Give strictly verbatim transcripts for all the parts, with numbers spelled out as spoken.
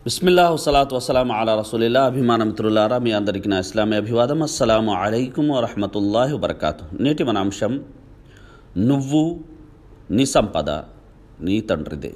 బిస్మిల్లా వసలాతు వసలాం అలా రసూలిల్లా. అభిమాన మిత్రులారా, మీ అందరికీ నా ఇస్లామీ అభివాదం. అస్సలాము అలైకుం వరహమతుల్లాహి వబర్కాతు. నేటి మన అంశం, నువ్వు నీ సంపద నీ తండ్రిదే.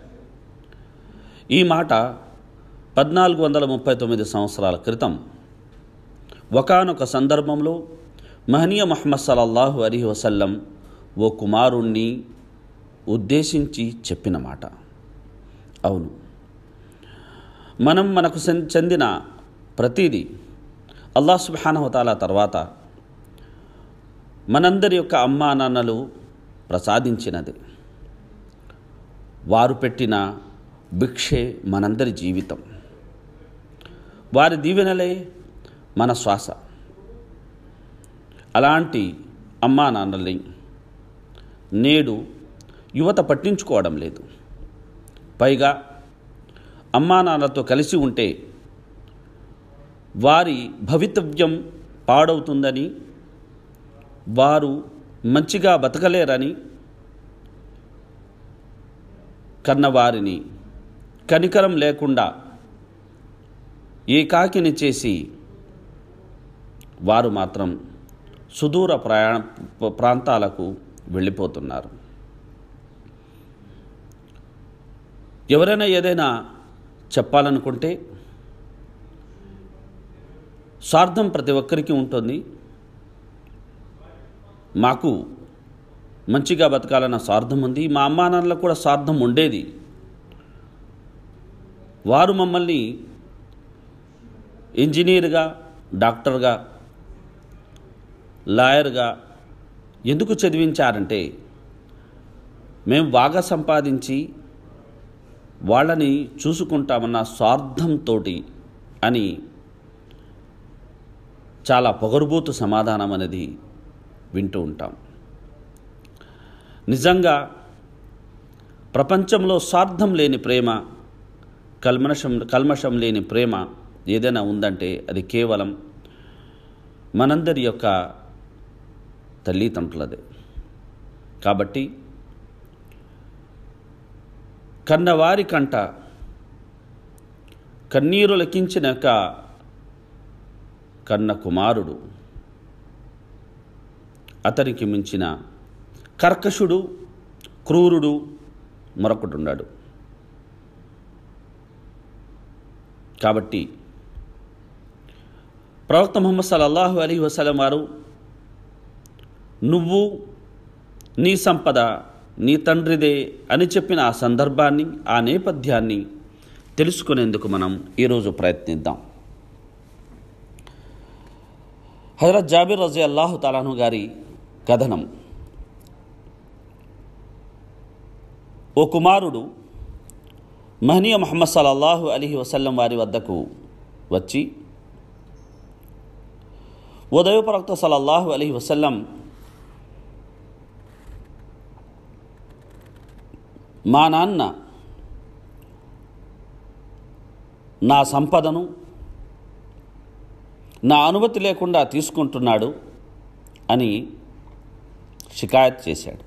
ఈ మాట పద్నాలుగు వందల ముప్పై తొమ్మిది సంవత్సరాల క్రితం ఒకానొక సందర్భంలో మహనీయ ముహమ్మద్ సల్లల్లాహు అలైహి వసల్లం ఓ కుమారుణ్ణి ఉద్దేశించి చెప్పిన మాట. అవును, మనం మనకు చెందిన ప్రతీదీ అల్లాహ్ సుబ్హానహు వ తఆలా తర్వాత మనందరి యొక్క అమ్మా నాన్నలు ప్రసాదించినది. వారు పెట్టిన భిక్షే మనందరి జీవితం. వారి దీవెనలే మన శ్వాస. అలాంటి అమ్మా నాన్నల్ని నేడు యువత పట్టించుకోవడం లేదు. పైగా అమ్మా నాన్నలతో కలిసి ఉంటే వారి భవితవ్యం పాడవుతుందని, వారు మంచిగా బతకలేరని కన్నవారిని కనికరం లేకుండా ఏకాకిని చేసి వారు మాత్రం సుదూర ప్రయాణ ప్రాంతాలకు వెళ్ళిపోతున్నారు. ఎవరైనా ఏదైనా చెప్పాలనుకుంటే స్వార్థం ప్రతి ఒక్కరికి ఉంటుంది. మాకు మంచిగా బతకాలన్న స్వార్థం ఉంది, మా అమ్మా నాన్నలకు కూడా స్వార్థం ఉండేది. వారు మమ్మల్ని ఇంజనీర్గా, డాక్టర్గా, లాయర్గా ఎందుకు చదివించారంటే మేము బాగా సంపాదించి వాళ్ళని చూసుకుంటామన్న స్వార్థంతో అని చాలా పొగరుబోతు సమాధానం అనేది వింటూ ఉంటాం. నిజంగా ప్రపంచంలో స్వార్థం లేని ప్రేమ, కల్మషం కల్మషం లేని ప్రేమ ఏదైనా ఉందంటే అది కేవలం మనందరి యొక్క తల్లిదండ్రులదే. కాబట్టి కన్నవారి కంట కన్నీరు లెక్కించినాక కన్న కుమారుడు అతనికి మించిన కర్కశుడు, క్రూరుడు మరొకడు ఉన్నాడు. కాబట్టి ప్రవక్త ముహమ్మద్ సల్లల్లాహు అలైహి వసల్లం వారు నువ్వు నీ సంపద నీ తండ్రిదే అని చెప్పిన ఆ సందర్భాన్ని, ఆ నేపథ్యాన్ని తెలుసుకునేందుకు మనం ఈరోజు ప్రయత్నిద్దాం. హజరత్ జాబిర్ రజియల్లాహు తఆలా అన్హు గారి కథనం. ఓ కుమారుడు మహనీయ ముహమ్మద్ సల్లల్లాహు అలైహి వసల్లం వారి వద్దకు వచ్చి, ఓ దైవ ప్రవక్త సల్లల్లాహు అలైహి వసల్లం, మా నాన్న నా సంపదను నా అనుమతి లేకుండా తీసుకుంటున్నాడు అని షికాయత్ చేశాడు.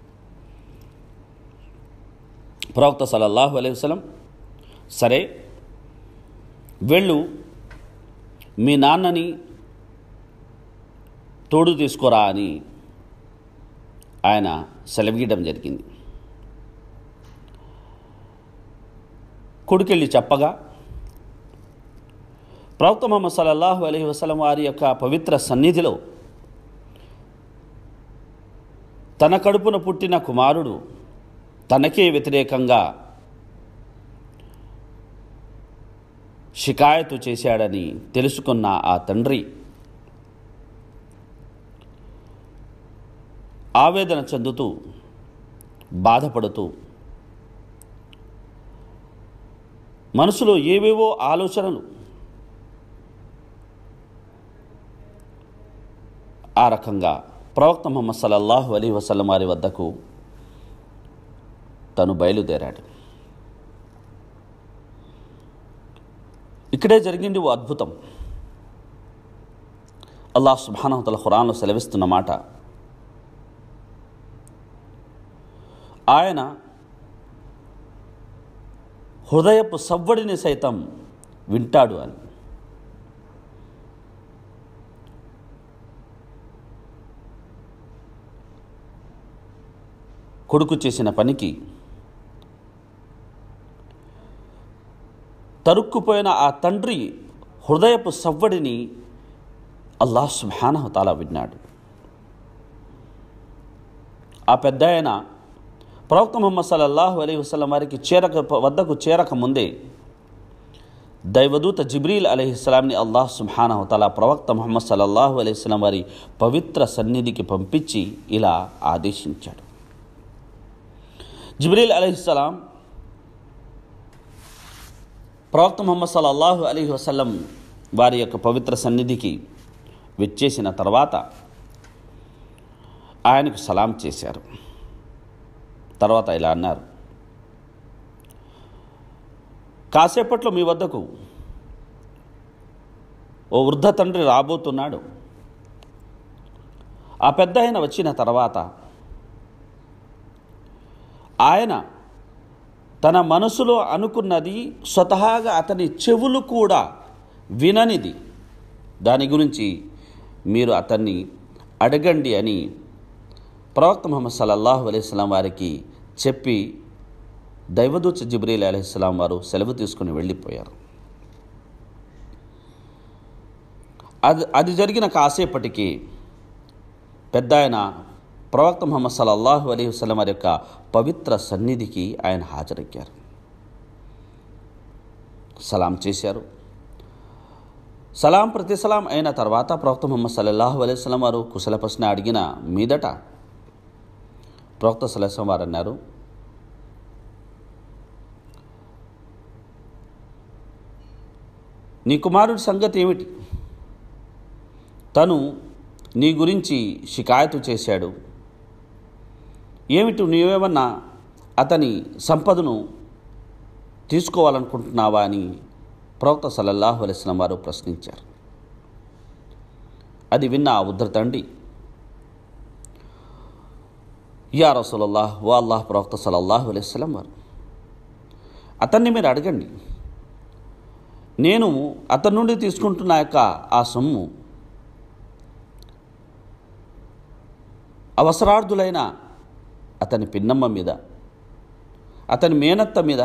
ప్రవక్త సల్లల్లాహు అలైహి వసల్లం, సరే వెళ్ళు, మీ నాన్నని తోడు తీసుకోరా అని ఆయన సెలవీయడం జరిగింది. కొడుకెళ్ళి చెప్పగా ప్రవక్త ముహమ్మద్ సల్లల్లాహు అలైహి వసల్లం వారి యొక్క పవిత్ర సన్నిధిలో తన కడుపున పుట్టిన కుమారుడు తనకే వ్యతిరేకంగా షికాయతు చేశాడని తెలుసుకున్న ఆ తండ్రి ఆవేదన చెందుతూ, బాధపడుతూ, మనసులో ఏవేవో ఆలోచనలు ఆ రకంగా ప్రవక్త ముహమ్మద్ సల్లల్లాహు అలైహి వసల్లం వారి వద్దకు తను బయలుదేరాడు. ఇక్కడే జరిగింది ఓ అద్భుతం. అల్లాహ్ సుబ్హానహు వ తఆలా ఖురాన్లో సెలవిస్తున్న మాట, ఆయన హృదయపు సవ్వడిని సైతం వింటాడు అని. కొడుకు చేసిన పనికి తరుక్కుపోయిన ఆ తండ్రి హృదయపు సవ్వడిని అల్లాహ్ సుబ్హానహు వ తఆలా విన్నాడు. ఆ పెద్ద ఆయన ప్రవక్త ముహమ్మద్ సల్లల్లాహు అలైహి వసల్లం వారికి చేరక వద్దకు చేరక ముందే దైవదూత జిబ్రీల్ అలైహిస్సలాంని అల్లాహ్ సుబ్హానహు వ తఆలా ప్రవక్త ముహమ్మద్ సల్లల్లాహు అలైహి వసల్లం వారి పవిత్ర సన్నిధికి పంపించి ఇలా ఆదేశించాడు. జిబ్రీల్ అలైహిస్సలాం ప్రవక్త ముహమ్మద్ సల్లల్లాహు అలైహి వసల్లం వారి యొక్క పవిత్ర సన్నిధికి విచ్చేసిన తర్వాత ఆయనకు సలాం చేశారు. తర్వాత ఇలా అన్నారు, కాసేపట్లో మీ వద్దకు ఓ వృద్ధ తండ్రి రాబోతున్నాడు. ఆ పెద్ద ఆయన వచ్చిన తర్వాత ఆయన తన మనసులో అనుకున్నది స్వతహాగా అతని చెవులు కూడా విననిది, దాని గురించి మీరు అతన్ని అడగండి అని ప్రవక్త ముహమ్మద్ సల్లల్లాహు అలైహి వసల్లం వారికి చెప్పి దైవదూత జిబ్రీల్ అలైహిస్సలాం వారు సెలవు తీసుకుని వెళ్ళిపోయారు. అది అది జరిగిన కాసేపటికి పెద్ద ఆయన ప్రవక్త ముహమ్మద్ సల్లల్లాహు అలైహి వసల్లం వారి యొక్క పవిత్ర సన్నిధికి ఆయన హాజరయ్యారు. సలాం చేశారు. సలాం ప్రతి సలాం అయిన తర్వాత ప్రవక్త ముహమ్మద్ సల్లల్లాహు అలైహి వసల్లం వారు కుశల ప్రశ్న అడిగిన మీదట ప్రవక్త సల్లల్లాహు అలైహి వసల్లం వారు అన్నారు, నీ కుమారుడి సంగతి ఏమిటి? తను నీ గురించి షికాయతు చేశాడు. ఏమిటి, నీవేమన్నా అతని సంపదను తీసుకోవాలనుకుంటున్నావా అని ప్రవక్త సల్లల్లాహు అలైహి వసల్లం వారు ప్రశ్నించారు. అది విన్న ఆ వృద్ధ తండ్రి, యా రసూలల్లాహ్, వా అల్లాహ్ ప్రవక్త సల్లల్లాహు అలైహి వసల్లం వారు, అతన్ని మీరు అడగండి. నేను అతని నుండి తీసుకుంటున్న యొక్క ఆ సొమ్ము అవసరార్థులైన అతని పిన్నమ్మ మీద, అతని మేనత్త మీద,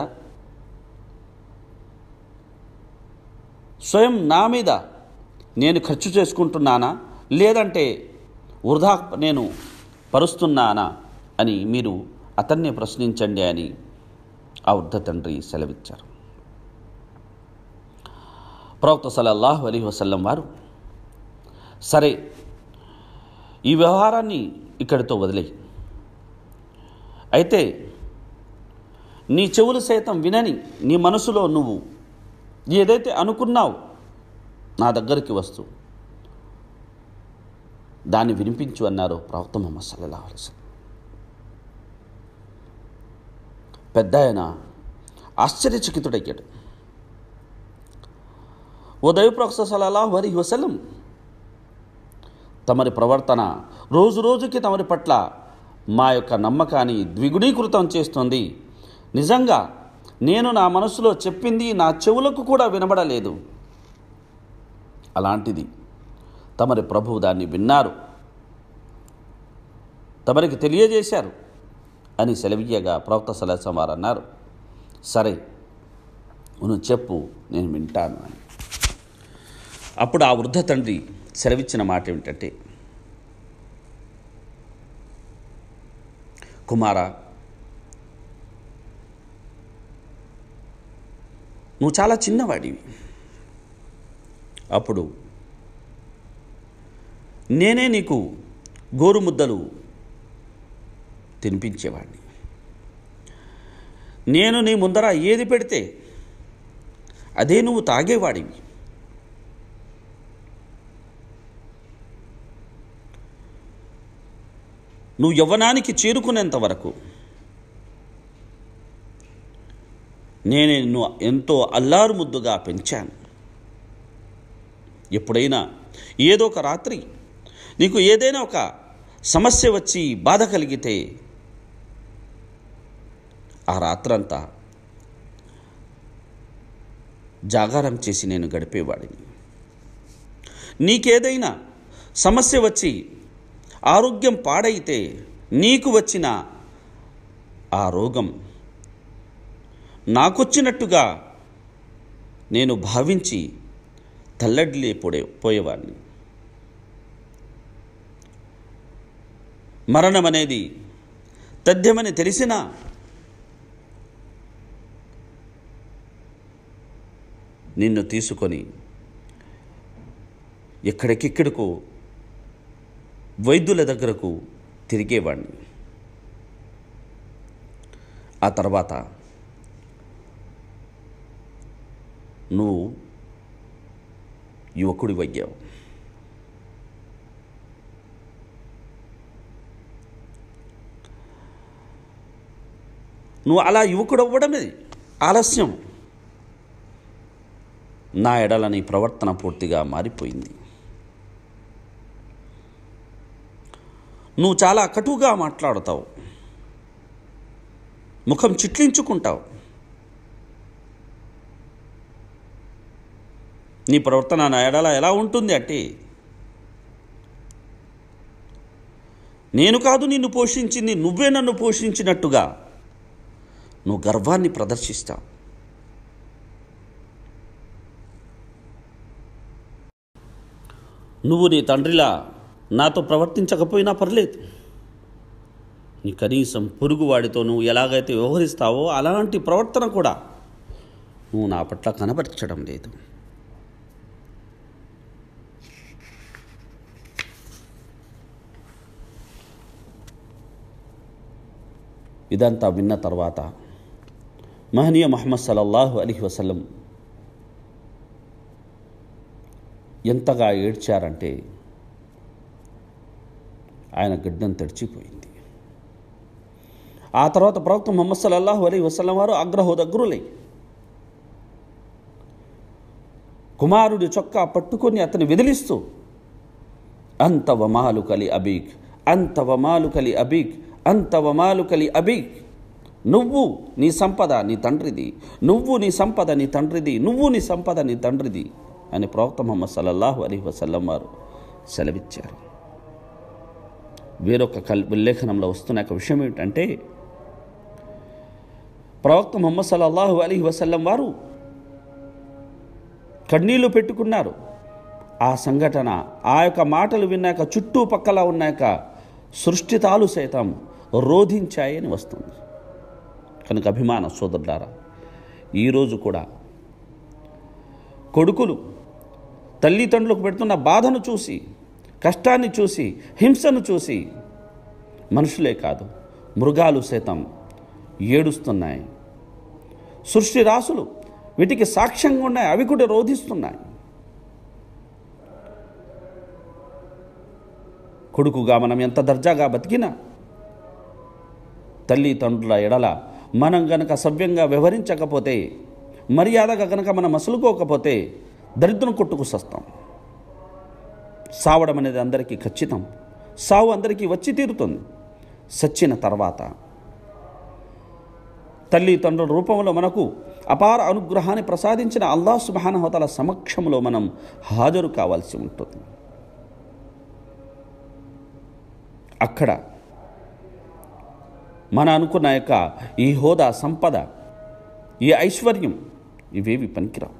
స్వయం నా మీద నేను ఖర్చు చేసుకుంటున్నానా, లేదంటే వృధా నేను పరుస్తున్నానా అని మీరు అతన్నే ప్రశ్నించండి అని ఆ వృద్ధ తండ్రి సెలవిచ్చారు. ప్రవక్త సల్లల్లాహు అలైహి వసల్లం వారు, సరే ఈ వ్యవహారాన్ని ఇక్కడితో వదిలేయి, అయితే నీ చెవులు సైతం వినని నీ మనసులో నువ్వు ఏదైతే అనుకున్నావు నా దగ్గరికి వస్తూ దాన్ని వినిపించు అన్నారు ప్రవక్త ముహమ్మద్ సల్లల్లాహు అలైహి వసల్లం. పెద్ద ఆయన ఆశ్చర్యచకితుడయ్యాడు. ఓ దైవ ప్రవక్త సల్లల్లాహు అలైహి వసల్లం, తమరి ప్రవర్తన రోజు రోజుకి తమరి పట్ల మా యొక్క నమ్మకాన్ని ద్విగుణీకృతం చేస్తుంది. నిజంగా నేను నా మనసులో చెప్పింది నా చెవులకు కూడా వినబడలేదు, అలాంటిది తమరి ప్రభువు దాన్ని విన్నారు, తమరికి తెలియజేశారు అని సెలవీయగా ప్రవక్త సల్లల్లాహు అలైహి వసల్లం వారు అన్నారు, సరే నువ్వు చెప్పు, నేను వింటాను అని. అప్పుడు ఆ వృద్ధ తండ్రి సెలవిచ్చిన మాట ఏమిటంటే, కుమారా, నువ్వు చాలా చిన్నవాడివి, అప్పుడు నేనే నీకు గోరుముద్దలు తినిపించేవాడిని. నేను నీ ముందర ఏది పెడితే అదే నువ్వు తాగేవాడివి. నువ్వు యవ్వనానికి చేరుకునేంత వరకు నేను నిన్ను ఎంతో అల్లారు ముద్దుగా పెంచాను. ఎప్పుడైనా ఏదో ఒక రాత్రి నీకు ఏదైనా ఒక సమస్య వచ్చి బాధ కలిగితే ఆ రాత్రంతా జాగారం చేసి నేను గడిపేవాడిని. నీకేదైనా సమస్య వచ్చి ఆరోగ్యం పాడైతే నీకు వచ్చిన ఆ రోగం నాకొచ్చినట్టుగా నేను భావించి తల్లడిల్లే పోడే పోయేవాడిని. మరణం అనేది తథ్యమని తెలిసినా నిన్ను తీసుకొని ఎక్కడికెక్కడికో వైద్యుల దగ్గరకు తిరిగేవాడిని. ఆ తర్వాత నువ్వు యువకుడివయ్యావు. నువ్వు అలా యువకుడు అవ్వడమే ఆలస్యం. నా ఎడల నీ ప్రవర్తన పూర్తిగా మారిపోయింది. నువ్వు చాలా కటువుగా మాట్లాడుతావు, ముఖం చిట్లించుకుంటావు. నీ ప్రవర్తన నా ఎడల ఎలా ఉంటుంది అంటే, నేను కాదు నిన్ను పోషించింది, నువ్వే నన్ను పోషించినట్టుగా నువ్వు గర్వాన్ని ప్రదర్శిస్తావు. నువ్వు నీ తండ్రిలా నాతో ప్రవర్తించకపోయినా పర్లేదు, నీ కనీసం పొరుగువాడితో నువ్వు ఎలాగైతే వ్యవహరిస్తావో అలాంటి ప్రవర్తన కూడా నువ్వు నా పట్ల కనబరచడం లేదు. ఇదంతా విన్న తర్వాత మహనీయ ముహమ్మద్ సల్లల్లాహు అలైహి వసల్లం ఎంతగా ఏడ్చారంటే ఆయన గడ్డం తడిచిపోయింది. ఆ తర్వాత ప్రవక్త ముహమ్మద్ సల్లల్లాహు అలైహి వసల్లం వారు ఆగ్రహోదగ్రులై కుమారుడి చొక్కా పట్టుకొని అతని విదిలిస్తూ, అంత వమాలు కలి అబీక్, అంత వమాలు కలి అబీక్, అంత వమాలు కలి అబీక్, నువ్వు నీ సంపద నీ తండ్రిది, నువ్వు నీ సంపద నీ తండ్రిది, నువ్వు నీ సంపద నీ తండ్రిది అని ప్రవక్త ముహమ్మద్ సల్లల్లాహు అలైహి వసల్లం వారు సెలవిచ్చారు. వేరొక కల్ ఉల్లేఖనంలో వస్తున్న ఒక విషయం ఏమిటంటే, ప్రవక్త ముహమ్మద్ సల్లల్లాహు అలైహి వసల్లం వారు కన్నీళ్లు పెట్టుకున్నారు. ఆ సంఘటన, ఆ యొక్క మాటలు విన్నాక చుట్టుపక్కల ఉన్నాక సృష్టితాలు సైతం రోధించాయని వస్తుంది. కనుక అభిమాన సోదరులారా, ఈరోజు కూడా కొడుకులు తల్లిదండ్రులకు పెడుతున్న బాధను చూసి, కష్టాన్ని చూసి, హింసను చూసి మనుషులే కాదు మృగాలు సైతం ఏడుస్తున్నాయి. సృష్టి రాసులు వీటికి సాక్ష్యంగా ఉన్నాయి, అవి కూడా రోధిస్తున్నాయి. కొడుకుగా మనం ఎంత దర్జాగా బతికినా తల్లిదండ్రుల ఎడల మనం గనక సవ్యంగా వ్యవహరించకపోతే, మర్యాదగా గనక మనం మసులుకోకపోతే దరిద్రం కొట్టుకు సస్తాం. సావడం అనేది అందరికీ ఖచ్చితం, సావు అందరికీ వచ్చి తీరుతుంది. సచ్చిన తర్వాత తల్లిదండ్రుల రూపంలో మనకు అపార అనుగ్రహాన్ని ప్రసాదించిన అల్లాహ్ సుబ్హానహు వ తఆలా సమక్షంలో మనం హాజరు కావాల్సి ఉంటుంది. అక్కడ మన అనుకున్న యొక్క ఈ హోదా, సంపద, ఈ ఐశ్వర్యం ఇవేవి పనికిరావు.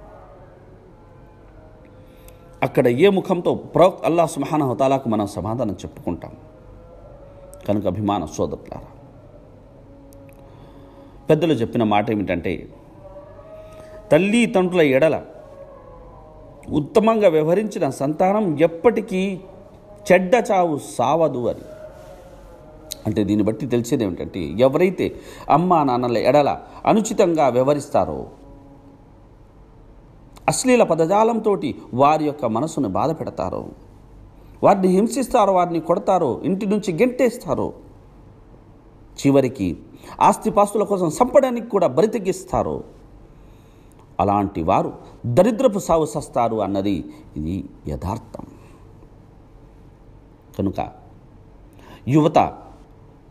అక్కడ ఏ ముఖంతో ప్రవక్త అల్లాహ్ సుబ్హానహు వ తఆలాకు మనం సమాధానం చెప్పుకుంటాం. కనుక అభిమాన సోదరులారా, పెద్దలు చెప్పిన మాట ఏమిటంటే, తల్లి తండ్రుల ఎడల ఉత్తమంగా వ్యవహరించిన సంతానం ఎప్పటికీ చెడ్డ చావు సావదు అని. అంటే దీన్ని బట్టి తెలిసేది ఏమిటంటే, ఎవరైతే అమ్మా నాన్నల ఎడల అనుచితంగా వ్యవహరిస్తారో, అశ్లీల పదజాలంతో వారి యొక్క మనసును బాధ పెడతారో, వారిని హింసిస్తారో, వారిని కొడతారో, ఇంటి నుంచి గెంటేస్తారో, చివరికి ఆస్తిపాస్తుల కోసం చంపడానికి కూడా బరితెగిస్తారో, అలాంటి వారు దరిద్రపు సావు సస్తారు అన్నది ఇది యథార్థం. కనుక యువత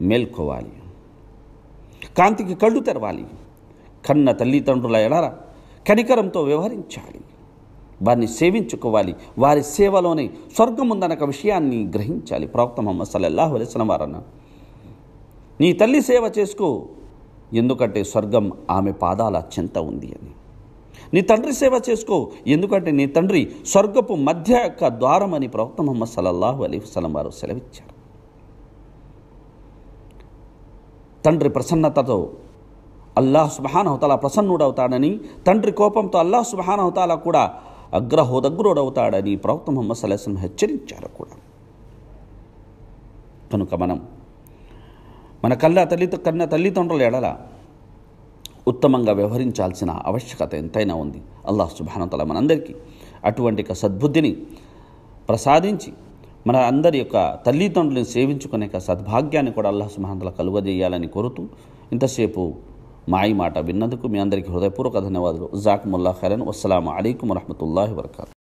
మేల్కోవాలి, కాంతికి కళ్ళు తెరవాలి. కన్న తల్లిదండ్రుల ఎడల కనికరంతో వ్యవహరించాలి, వారిని సేవించుకోవాలి, వారి సేవలోనే స్వర్గం ఉందనక విషయాన్ని గ్రహించాలి. ప్రవక్త ముహమ్మద్ సల్లల్లాహు అలైహి వసల్లం వారన్న, నీ తల్లి సేవ చేసుకో, ఎందుకంటే స్వర్గం ఆమె పాదాల చెంత ఉంది అని. నీ తండ్రి సేవ చేసుకో, ఎందుకంటే నీ తండ్రి స్వర్గపు మధ్య యొక్క ద్వారం అని ప్రవక్త ముహమ్మద్ సల్లల్లాహు అలైహి వసల్లం వారు సెలవిచ్చారు. తండ్రి ప్రసన్నతతో అల్లాహ్ సుబ్హానహు వ తఆలా ప్రసన్నుడవుతాడని, తండ్రి కోపంతో అల్లాహ్ సుబ్హానహు వ తఆలా కూడా అగ్రహోదగ్రుడవుతాడని ప్రవక్త ముహమ్మద్ సల్లల్లాహు అలైహి వసల్లం హెచ్చరించారు కూడా. కనుక మనం మన కళ్ళ తల్లి కన్న తల్లిదండ్రుల ఎడల ఉత్తమంగా వ్యవహరించాల్సిన ఆవశ్యకత ఎంతైనా ఉంది. అల్లాహ్ సుబ్హానహు వ తఆలా మనందరికీ అటువంటి ఒక సద్బుద్ధిని ప్రసాదించి మన అందరి యొక్క తల్లిదండ్రులను సేవించుకునే సద్భాగ్యాన్ని కూడా అల్లాహ్ సుబ్హానహు వ తఆలా కలుగజేయాలని కోరుతూ ఇంతసేపు మాయి మాట విన్నందుకు మీ అందరికీ హృదయపూర్వక ధన్యవాదాలు. జజాకుముల్లాహు ఖైరన్. వస్సలాము అలైకుం వరహ్మతుల్లాహి వబరకాతుహు.